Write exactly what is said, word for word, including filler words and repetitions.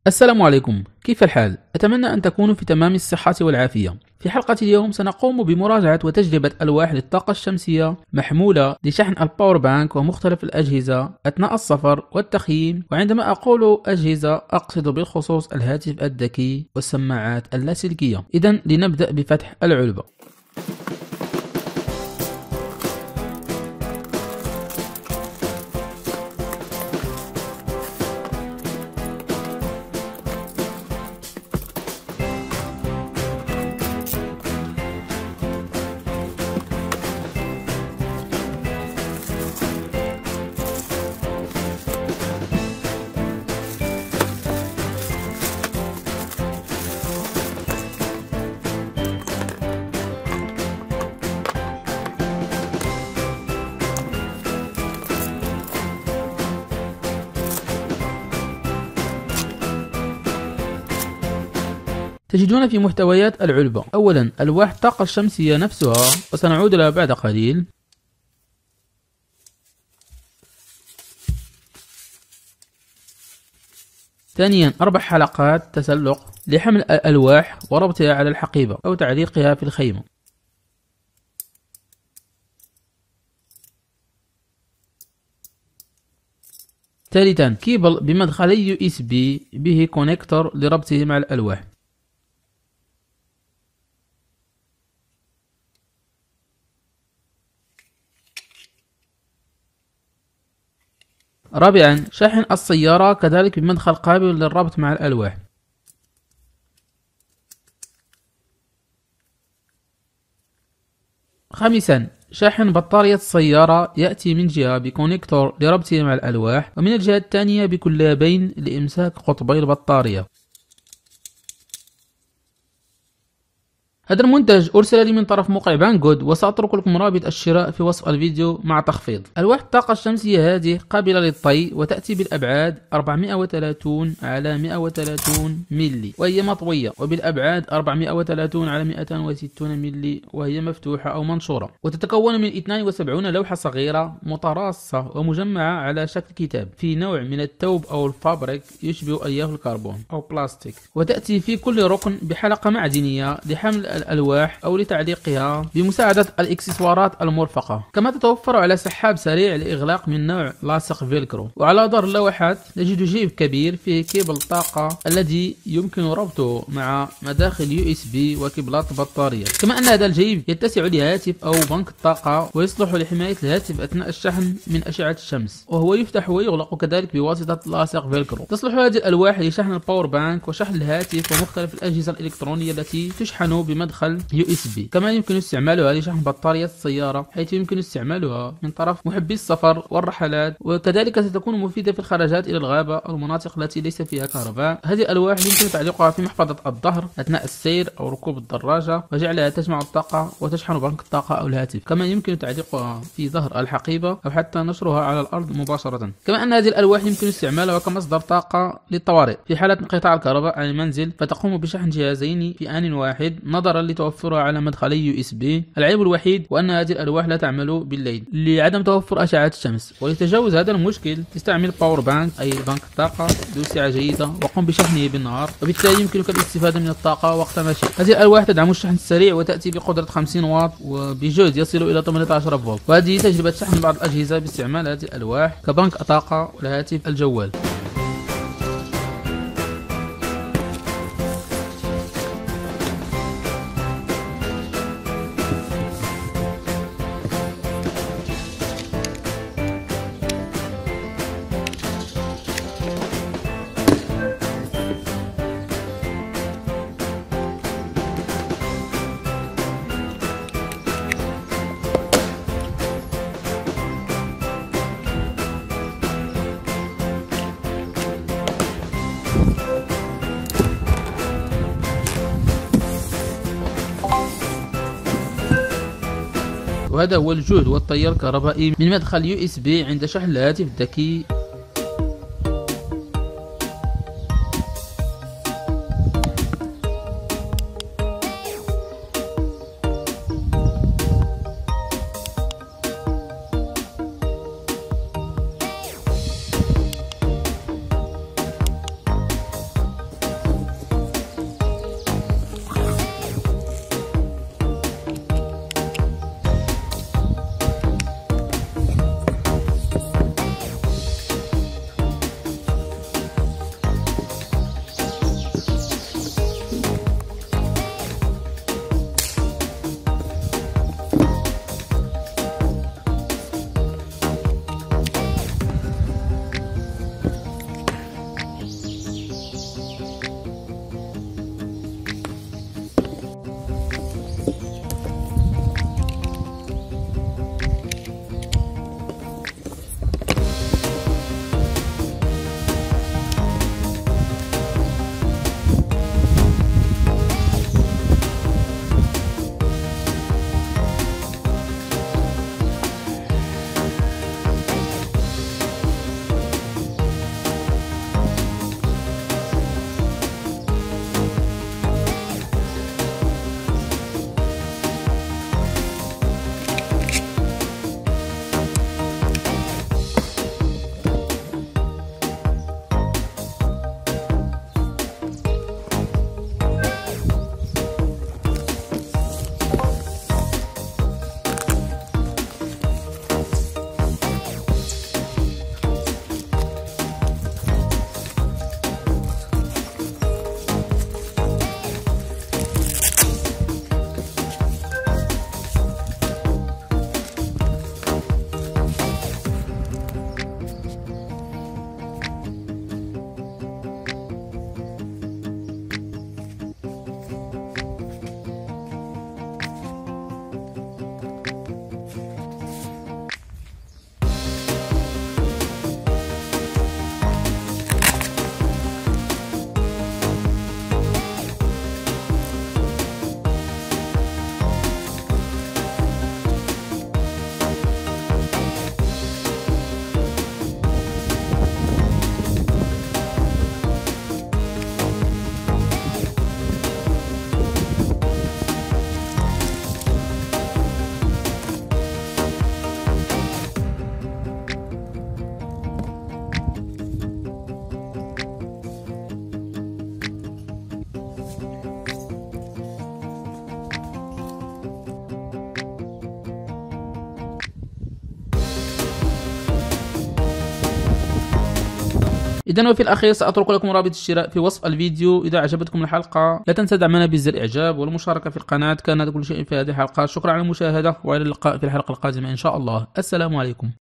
السلام عليكم، كيف الحال؟ أتمنى أن تكونوا في تمام الصحة والعافية. في حلقة اليوم سنقوم بمراجعة وتجربة ألواح للطاقة الشمسية محمولة لشحن الباور بانك ومختلف الأجهزة أثناء السفر والتخييم. وعندما أقول أجهزة أقصد بالخصوص الهاتف الذكي والسماعات اللاسلكية. إذن لنبدأ بفتح العلبة. تجدون في محتويات العلبة أولا ألواح الطاقة الشمسية نفسها، وسنعود لها بعد قليل. ثانيا أربع حلقات تسلق لحمل الألواح وربطها على الحقيبة أو تعليقها في الخيمة. ثالثا كيبل بمدخلي يو اس بي به كونكتور لربطه مع الألواح. رابعا شاحن السيارة كذلك بمدخل قابل للربط مع الألواح. خامسا شاحن بطارية السيارة يأتي من جهة بكونكتور لربطه مع الألواح، ومن الجهة الثانية بكلابين لإمساك قطبي البطارية. هذا المنتج أرسل لي من طرف موقع بانجود، وسأترك لكم رابط الشراء في وصف الفيديو مع تخفيض. ألواح الطاقة الشمسية هذه قابلة للطي وتأتي بالأبعاد أربعمائة وثلاثين على مائة وثلاثين ملي وهي مطوية، وبالأبعاد أربعمائة وثلاثين على مائة وستين ملي وهي مفتوحة أو منشورة، وتتكون من اثنين وسبعين لوحة صغيرة متراصة ومجمعة على شكل كتاب في نوع من الثوب أو الفابريك يشبه ألياف الكربون أو بلاستيك، وتأتي في كل ركن بحلقة معدنية لحمل الألواح أو لتعليقها بمساعدة الإكسسوارات المرفقة. كما تتوفر على سحاب سريع لإغلاق من نوع لاصق فيلكرو. وعلى ظهر اللوحات نجد جيب كبير فيه كيبل طاقة الذي يمكن ربطه مع مداخل يو اس بي وكيبلات بطارية. كما أن هذا الجيب يتسع لهاتف أو بنك الطاقة ويصلح لحماية الهاتف أثناء الشحن من أشعة الشمس، وهو يفتح ويغلق كذلك بواسطة لاصق فيلكرو. تصلح هذه الألواح لشحن الباور بانك وشحن الهاتف ومختلف الأجهزة الإلكترونية التي تشحن بمدخل يو اس بي. كما يمكن استعمالها لشحن بطارية السيارة، حيث يمكن استعمالها من طرف محبي السفر والرحلات، وكذلك ستكون مفيدة في الخرجات إلى الغابة أو المناطق التي ليس فيها كهرباء. هذه الألواح يمكن تعليقها في محفظة الظهر أثناء السير أو ركوب الدراجة وجعلها تجمع الطاقة وتشحن بنك الطاقة أو الهاتف. كما يمكن تعليقها في ظهر الحقيبة أو حتى نشرها على الأرض مباشرة. كما أن هذه الألواح يمكن استعمالها كمصدر طاقة للطوارئ في حالة انقطاع الكهرباء عن المنزل، فتقوم بشحن جهازين في آن واحد نظرا لتوفرها على مدخلي يو اس بي. العيب الوحيد وأن هذه الألواح لا تعمل بالليل لعدم توفر أشعة الشمس، ولتجاوز هذا المشكل استعمل باور بانك أي بنك طاقة ذو سعة جيدة وقم بشحنه بالنهار، وبالتالي يمكنك الاستفادة من الطاقة وقت ما شئت. هذه الألواح تدعم الشحن السريع وتأتي بقدرة خمسين واط وبجهد يصل إلى ثمانية عشر فولت، وهذه تجربة شحن بعض الأجهزة باستعمال هذه الألواح كبنك طاقة والهاتف الجوال. وهذا هو الجهد والتيار الكهربائي من مدخل يو اس بي عند شحن الهاتف الذكي. إذا وفي الأخير سأترك لكم رابط الشراء في وصف الفيديو. إذا أعجبتكم الحلقة لا تنسى دعمنا بزر إعجاب والمشاركة في القناة. كان هذا كل شيء في هذه الحلقة، شكرا على المشاهدة وإلى اللقاء في الحلقة القادمة إن شاء الله. السلام عليكم.